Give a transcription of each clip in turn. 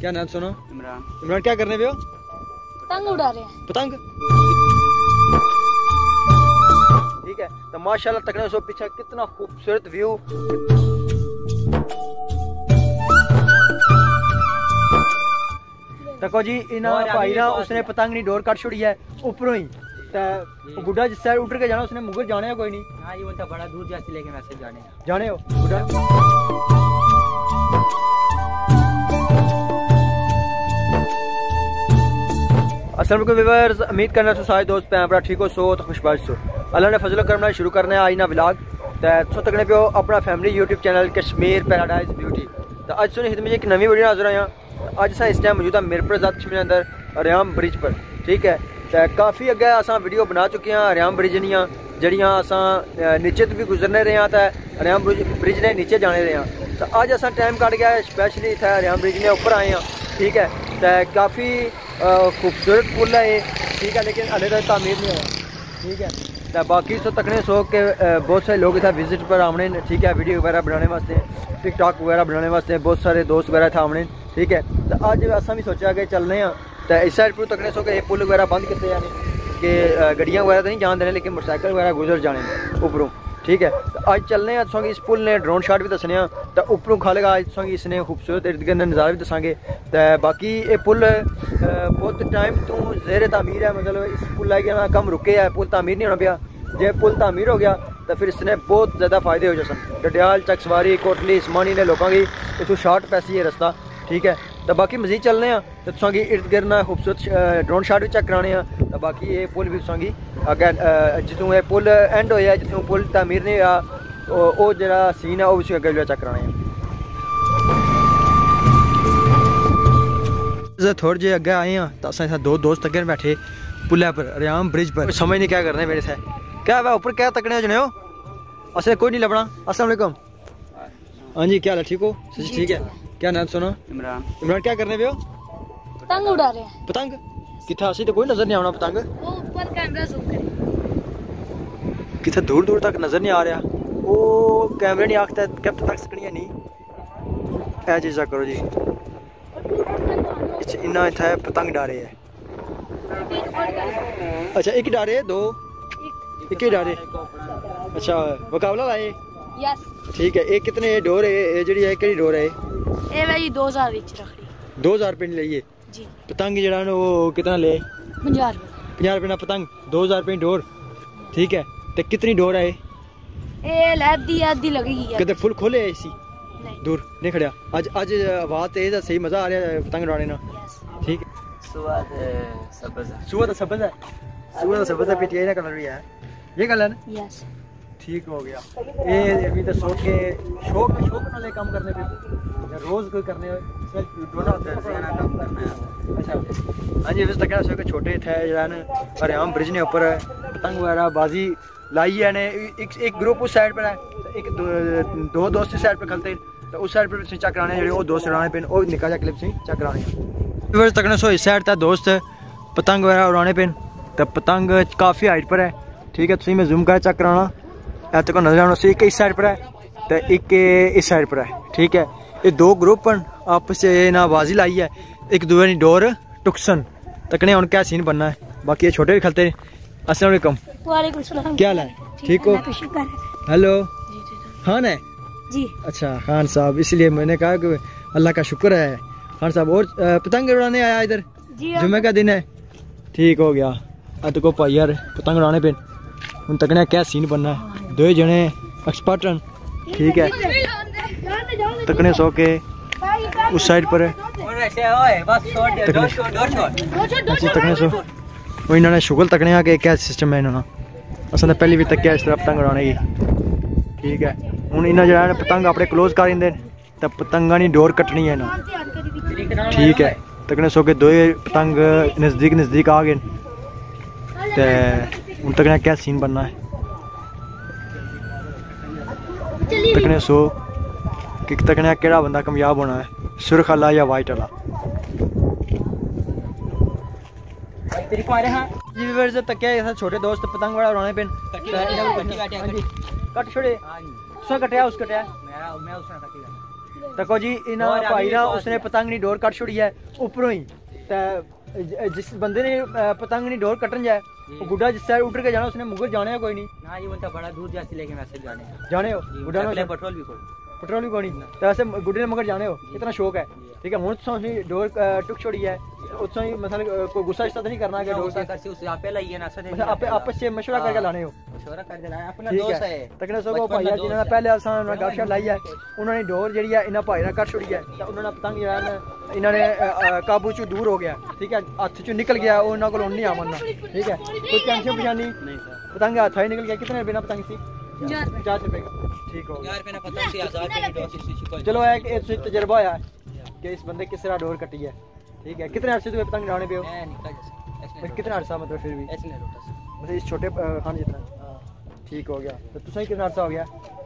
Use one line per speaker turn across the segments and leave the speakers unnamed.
क्या नाम सुनो?
इमरान।
इमरान क्या करने पे हो?
पतंग उड़ा रहे हैं।
पतंग। ठीक है, तो माशाल्लाह तकने सो पीछे कितना खूबसूरत व्यू। देखो जी इना भाई ना उसने पतंग नहीं डोर कट छोड़ी है ऊपरों ही। तो गुड्डा जिस साइड उतर के जाना उसने मुगर जाने है कोई नहीं।
हाँ ये बोलता बड़ा दूर जाते लेकिन वैसे
जाने हो गुड्डा। अस्सलाम वालेकुम व्यूअर्स, उम्मीद करना तो सारे दोस्त पैं ठीक हो सो तो खुशबाश सो। अल्लाह ने फजल करना शुरू करना है आज ना व्लॉग तो तकने पे अपना family YouTube channel Kashmir paradise beauty. तो आज सुनी हित में एक नवी वीडियो नजर आया। अज अस इस टाइम मौजूद है मीरपुर आजाद कश्मीर अंदर रियाम ब्रिज पर। ठीक है, तो काफ़ी अगे अस वीडियो बना चुके हैं रियाम ब्रिज दियाँ जड़ियाँ अस नीचे तो भी गुजरने रहे हैं तो रियाम ब्रिज ने नीचे जाने रहे हैं। तो अज अस टाइम कट गया स्पैशली इतना रियाम ब्रिज ने ऊपर आए हैं। ठीक है, तो काफ़ी खूबसूरत पुल है ये। ठीक है, लेकिन हले तक तामीर नहीं हुआ। ठीक है, तो बाकी तो तकने सो के बहुत सारे लोग इतना विजिट पर आने। ठीक है, वीडियो वगैरह बनाने वास्ते टिकटॉक वगैरह बनाने वास्ते बहुत सारे दोस्त वगैरह था आने। ठीक है, तो अज असा भी सोचा कि चलने हैं तो इस साइड पर तकने सो के पुल वगैरह बंद किए यानी कि गड्डियाँ वगैरह तो नहीं जान देने लेकिन मोटरसाइकिल वगैरह गुजर जाने उपरों। ठीक है, तो अज चलने हैं तुसें इस पुल ने ड्रोन शॉट भी दसने तो उपरों खालेगा अज तुसें इसने खूबसूरत इर्द गिर्द नज़ारे भी दसांगे। तो बाकी ये पुल बहुत टाइम तो ज़ेर तामीर है, मतलब इस पुल का कम रुके है, पुल तामीर नहीं होना पाया। जे पुल तामीर हो गया तो फिर इसने बहुत ज़्यादा फायदे हो जाए। डडियाल चकसवारी कोटली इसमानी ने लोगों की इतों शॉर्ट पैसी है रस्ता। ठीक है, तो बाकी मजीद चलने हैं तो तुसें इर्द गिर्द ना खूबसूरत ड्रोन शॉट भी चेक कराने हैं। तो बाकी ये पुल भी तुसें अगर जितों ये पुल एंड होया जितों पुल तामीर नहीं होया वो जरा सीन है वो भी अगर चेक कराने हैं। थोड़े जे अगे आए हैं तो अस दो दोस्त अगे बैठे पुल पर रियाम ब्रिज पर। समझ नहीं क्या करने मेरे से क्या है ऊपर क्या तकने जने हो असें कोई नहीं लभना। अस्सलाम वालेकुम। हाँ जी, क्या हाल है? ठीक हो? ठीक है, क्या नाम सुनो?
इमरान।
इमरान क्या करने पे हो?
पतंग उड़ा रहे हैं।
पतंग कितना असी तो कोई नजर नहीं आना पतंग।
वो ऊपर कैमरा जूम करे
कितना दूर दूर तक नजर नहीं आ रहा वो कैमरे नहीं आखता कब तक सकनी है नहीं ऐ चीज़ा करो जी। इन्ना इतना पतंग डारे है। अच्छा एक डारे दो एक ही डारे। अच्छा मुकाबला लाए।
यस।
ठीक है, एक कितने डोर है ये जड़ी है केड़ी डोर है
ये भाई 2000 विच रख ली।
2000 रुपये लिए
जी।
पतंग जड़ा वो कितना ले?
50
रुपये ना पतंग 2000 रुपये डोर। ठीक है, तो कितनी डोर है
ये आधी लगेगी
कितने फुल खोले है इसी
नहीं
दूर नहीं खड़ा। आज आज आवाज तेज है, सही मजा आ रहा है पतंग उड़ाने ना। ठीक है, सुबह तो सबज है पीटीआई ना कलर भी है ये कलर है।
यस
ठीक हो गया। ये अभी तो सोच के शौक नाले काम करने पे रोज कोई करने काम करना है। अच्छा हाँ जी, तक छोटे थे जरा रियाम ब्रिज ने ऊपर पतंग वगैरह बाजी लाई है ने एक ग्रुप उस साइड पर है एक दो दोस्त इस साइड पर खलते तो उस साइड पर चेक कराने जो वो दोस्त उड़ाने पे वो निका जा क्लिप चेक कराने तक सो इस साइड था दोस्त पतंग वगैरह उड़ाने पे तो पतंग काफ़ी हाइट पर है। ठीक है, तुम मैं जूम कर चेक कराना ऐसे को नजर आना एक इस साइड पर है तो एक इस साइड पर है। ठीक है, ये दो ग्रुप आपस से ना बाजी लाई है एक दूसरे डोर टुकसन तकने उन क्या सीन बनना है। बाकी ये छोटे भी खलते। अस्सलाम वालेकुम।
वालेकुम सलाम।
क्या हाल है? ठीक हो? हेलो खान है
जी।
अच्छा खान साहब, इसलिए मैंने कहा कि अल्लाह का शुक्र है खान साहब। और पतंग उड़ाने आया इधर जुम्मे का दिन है। ठीक हो गया। अब तो भाई यार पतंग उड़ाने पे उन तकने क्या सीन बनना है दो जने एक्सपर्ट। ठीक है, तकने सो के उस साइड पर है तकने सो वो इन्होंने शुगल तकने आ के क्या सिस्टम है इन्होंने असल पहले भी तक इस तरह पतंग उड़ाने की। ठीक है, हूँ इन्हें जो पतंग अपने क्लोज कर देंगे तो पतंगा की डोर कटनी है ना। ठीक है, तकने सो के दो पतंग नज़दीक आ गए तो हूँ तकने क्या सीन बनना है तकने सो कि तकने केड़ा बंदा कामयाब होना है सुरख वाला या वाइट वाला। छोटे दोस्त पतंग बड़ा उड़ाने पे कट छोड़े कटिया उस कटिया देखो जी इन्हों भाई ना उसने पतंग नहीं डोर कट छोड़ी है ऊपरों ही। जिस बंदे ने पतंग नहीं डोर कटन जाए वो गुड्डा जिस साइड उतर के जाना उसने मुगर जाने कोई नहीं
ना ये बोलता बड़ा दूर जाती लेकिन मैसेज
जाने हो गुड्डा ने पेट्रोल भी कोई नहीं तो ऐसे गुड्डे ने मगर जाने हो इतना शौक है ठीक है। हूँ तो डोर टुक छोड़ी है उससे ही मतलब कोई गुस्सा तो नहीं करना कि डोर आपस से मशवरा करके लाने हो तकने सो भाई जिन्होंने पहले आसान गपशप लाई है उन्होंने डोर जी है इन्होंने भाई ने कट छोड़ी है उन्होंने पतंग जो है इन्होंने काबू चो दूर हो गया ठीक है हथ चो निकल गया वो इन्होंने को नहीं आमना ठीक है कोई टेंशन परेशानी पतंग हथ ही निकल गया कितने बिना पतंग सी 50 रुपए का ठीक हो गया। चलो एक तजर्बा है कि इस बंदे किस तरह डोर कटी है ठीक है। कितने अरसे तुम्हें पतंग डालने पे हो कितना अरसा मतलब फिर भी मतलब इस छोटे खान जितना ठीक हो गया तो तुसा कितना अरसा हो गया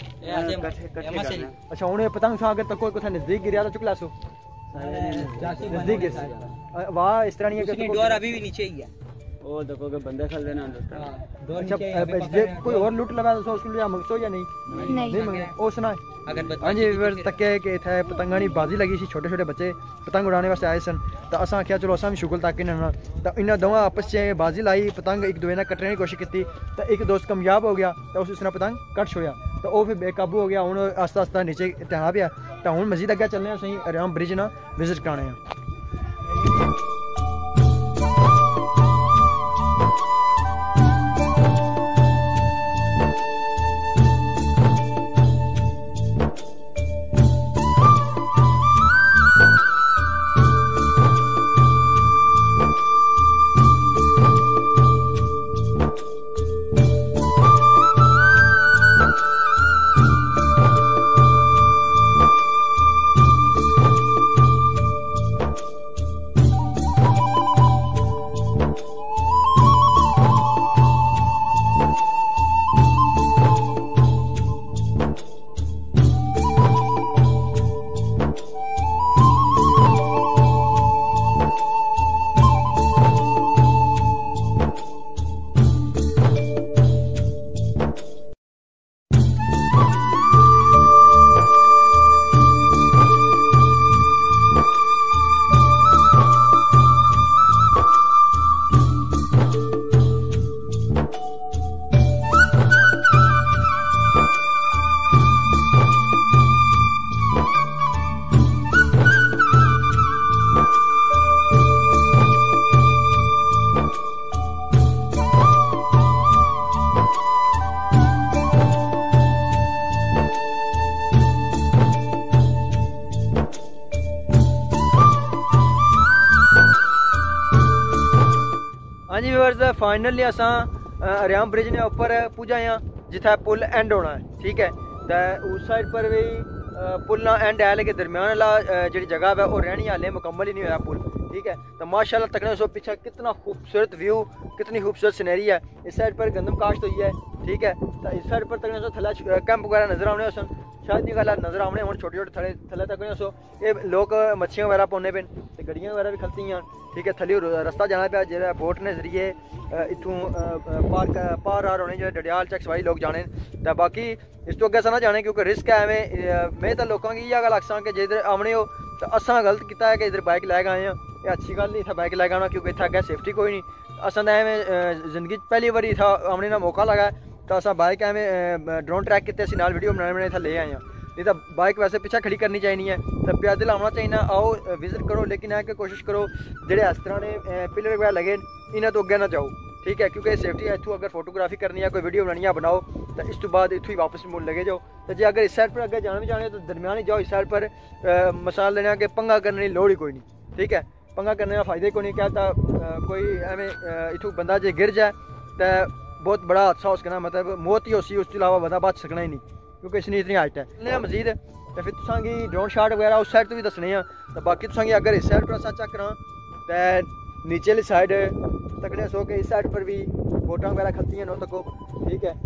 अच्छा हूँ पतंग सा अगर कोई कुछ नजदीक गिरा तो चुकला सो नजदीक वाह इस तरह नहीं है कि
डोर अभी भी नीचे ही है
ओ देखो के बंदे खल देना
अच्छा कोई और लूट लगा तो उसको लिया मंगसो या नहीं मंगे ओ सुना हाँ जी तक कि इतने पतंगा की बाजी लगी सी छोटे छोटे बच्चे पतंग उड़ाने वास्ते आए सन तो असा आख्या चलो असा भी शुगल तक इन्होंने तो इन्होंने दोवें आपस से बाजी लाई पतंग एक दूए ने कट्टने की कोशिश की तो एक दोस्त कामयाब हो गया तो उसने पतंग कट छोड़ा तो वह फिर बेकाबू हो गया। हूँ आस्ता आस्ता नीचे टहना पिया तो हूँ मजीद अगर चलने सही अरियाम ब्रिज ना विजिट कराने। हाँ जी व्यूअर्स फाइनली असा अरियाम ब्रिज ने ऊपर पुजा हाँ जिथे पुल एंड होना है ठीक है। तो उस साइड पर भी पुल ना एंड है लेकिन दरम्यान वाला जी जगह है वो रहनी हाले मुकम्मल ही नहीं होया पुल ठीक है। तो माशाल्लाह तकने सो पीछे कितना खूबसूरत व्यू कितनी खूबसूरत सीनरी है। इस साइड पर गंदम काश्त हुई है ठीक है। तो इस साइड पर तकने सो थला कैंप वगैरह नजर आने सन शायद नहीं गल नजर आने हूँ छोटे छोटे थले थले तक सो ये लोग मच्छियाँ वगैरह पौने पे गड्डियाँ वगैरह भी खलती हैं ठीक है। थली रस्ता जाना पाया जो बोट ने जरिए इतों पार आर होने जो डडियाल चक सवाई लोग जाने तो बाकी इस तो अगे अस ना जाने क्योंकि रिस्क है एवं मैं तो लोगों की इं गल आखसा कि जे इधर आने हो तो असा गलत किया है कि इधर बाइक लैके आए हैं ये अच्छी गल नहीं इतना बाइक लैके आना क्योंकि इतना अगर सेफ्टी कोई नहीं असा तो एवं जिंदगी पहली बार इतना आने का मौका लगा तो असा बाइक एवं ड्रोन ट्रैक किए अं वीडियो बनाने इतना ले आए हैं नहीं तो बाइक वैसे पीछे खड़ी करनी चाहिए तो पैदल आना चाहिए आओ विजिट करो लेकिन है कि कोशिश करो जेडे इस तरह ने पिलर वगैरह लगे इन्हें तो अगे ना जाओ ठीक है क्योंकि सेफ्टी है। इतों अगर फोटोग्राफी करनी है कोई वीडियो बनानी है बनाओ तो इस तो बाद इतों ही वापस मुड़ लगे जाओ तो जो अगर इस साइड पर अगर जाना भी चाहते तो दरम्यान ही जाओ इस साइड पर मिसाल लेना कि पंगा करने की लोड़ ही कोई नहीं ठीक है। पंगा करने का फायदे को नहीं कहता कोई एवं इतों बंदा जो गिर जाए तो बहुत बड़ा हादसा हो सकना मतलब मौत ही होसी उसके अलावा बंदा बच सकना ही नहीं क्योंकि इसनी इतनी हाइट है मजीद तो फिर तुसांगी ड्रोन शॉट वगैरह उस साइड तो भी दसने तो बाकी तुसांगी अगर इस साइड पर असा चेक करा तो नीचे वाली साइड तकने सो के इस साइड पर भी बोटां वगैरह खलती हैं नो तको ठीक है।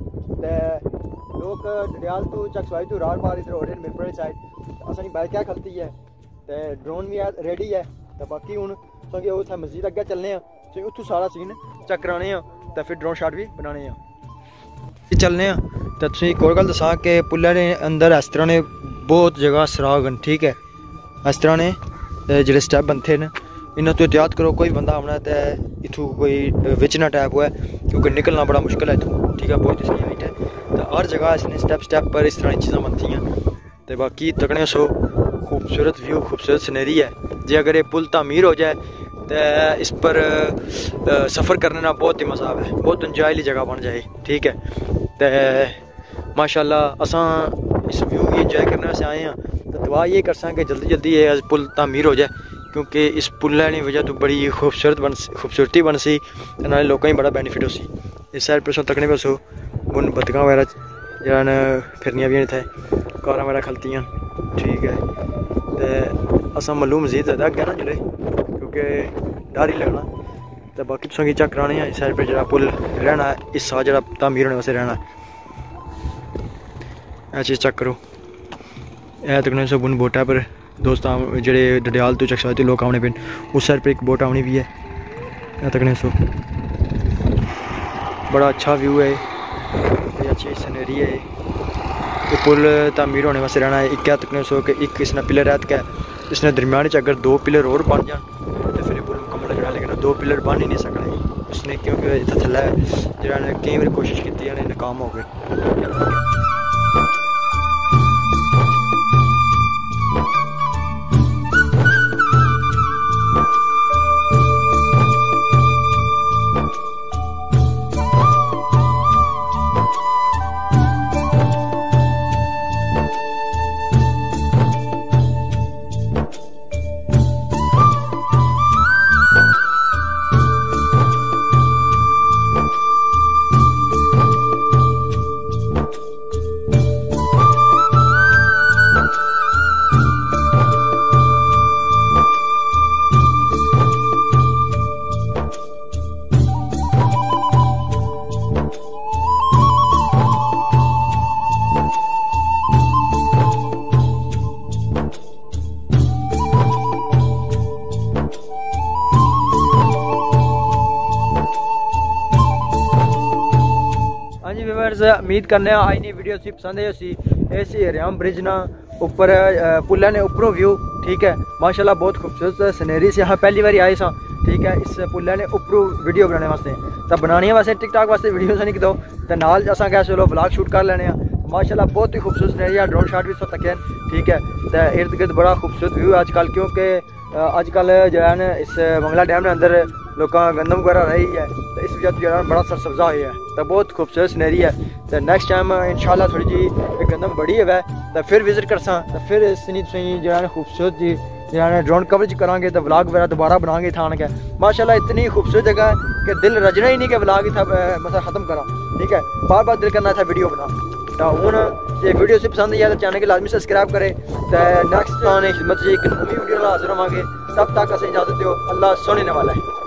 तो लोग डडियाल तो चकसवाई तो रार पार इधर हो रहे हैं मिरपुर वाली साइड असानी बाइक क्या खलती है तो ड्रोन भी है रेडी है तो बाकी हूँ तुसांगी उत्थे मजीद अगे चलने तो उत्थों सारा सीन चेक कराने तो फिर ड्रोन शॉट भी बनाने चलने तो तुम एक और गल दसा कि पुलै ने अंदर इस तरह ने बहुत जगह सराग न, ठीक है। इस तरह ने जो स्टैप बनते हैं इन्हों तो एहतियात करो, कोई बंदा आना तो इतों कोई विच ना टैप हुआ क्योंकि निकलना बड़ा मुश्किल है इतों, ठीक है। बहुत इसकी हाइट है तो हर जगह इसने स्टैप पर इस तरह की चीज़ें बनती हैं। तो बाकी तकने सो खूबसूरत व्यू, खूबसूरत सीनरी है। जे अगर ये पुल तामीर हो जाए तो इस पर सफ़र करने ना बहुत ही मज़ा आवे, बहुत इंजॉयली जगह बन जाए, ठीक है। तो माशाल्लाह असा इस व्यू की इंजॉय करने से आए हैं। तो दुआ ये कर कि जल्दी जल्दी ये पुल तामीर हो जाए क्योंकि इस पुल की वजह तो बड़ी खूबसूरती बन सी, नाले लोगों ही बड़ा बेनीफिट हो सी। इस साइड पर सो तकने पर सो बुन बतका वगैरह जरा फिरनियाँ भी थे, कारा वगैरह खलतियाँ, ठीक है। तो असा मलू मजीद ज़्यादा अगे ना जुले क्योंकि डर ही लगना। तो बाकी तुम की चेक कराने इस साइड पर जरा पुल रहना है, इस साल जरा तामीर होने वास्ते रहना है। चीज़ चेक करो, यह तकने सो बुन बोटा पर दोस्त जेडे डडियाल तो चकसाती लोग आने पे उस साइड पर एक बोट आनी भी है। यह तकने सो बड़ा अच्छा व्यू है, अच्छी सीनरी है। ये पुल तामीर होने वास्ते रहना है। एक तकने सो कि एक इसने पिलर रहत के इसने दरम्यान अगर 2 पिलर और बन जान तो फिर पुल मुकम्मल हो जाना, लेकिन 2 पिलर बन ही नहीं सकना उसने क्योंकि इतना थल्ला है कई बार कोशिश की नाकाम हो गए। उम्मीद करने आज नी वीडियो सी पसंद है सी ऐसी हरियाम ब्रिज ना ऊपर पुल ने उपरों व्यू, ठीक है। माशाल्लाह बहुत खूबसूरत सीनरी से यहाँ पहली बार आए सा, ठीक है। इस पुल ने उपरों वीडियो बनाने वास्ते तो बनानी वास्ते टिकटॉक वास्ते वीडियो से नहीं दो तो नाल असा क्या चलो व्लॉग शूट कर लेने। माशाल्लाह बहुत ही खूबसूरत सीनरी है, ड्रोन शॉट भी सब तक, ठीक है। तो इर्द गिर्द बड़ा खूबसूरत व्यू है अजकल क्योंकि अजकल जो है ना इस मंगला डैम के अंदर लोग गंदम वगैरह रही है तो इस वजह जो है बड़ा सरसब्जा हुआ है। तो बहुत खूबसूरत सीनरी है। तो नेक्स्ट टाइम इंशाल्लाह थोड़ी जी गंदम बड़ी है तो फिर विजिट कर तो फिर जो है खूबसूरत जी जो है ड्रोन कवरेज करांगे तो व्लॉग वगैरह दोबारा बनाएंगे थान के। माशाल्लाह इतनी खूबसूरत जगह है कि दिल रजना ही नहीं कि व्लॉग ही था मतलब ख़त्म करा, ठीक है। बार बार दिल करना था वीडियो बना। तो हूँ ये वीडियो से पसंद आई है तो चैनल के लाजमी सब्सक्राइब करें। तो नेक्स्ट खिदमत एक नवी वीडियो हाजिर होवांगे, तब तक असें इजाजत दो। अल्लाह सुनने वाला है।